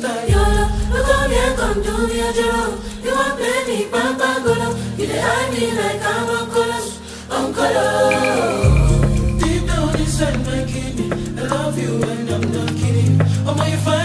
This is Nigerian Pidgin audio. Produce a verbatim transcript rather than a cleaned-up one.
style. YOLO, look come here, come do me a joro. You want play me, papa golo. You dey hide me like I'm a colos, I'm colos. Deep down inside my kidney, I love you and I'm not kidding. Oh my, you find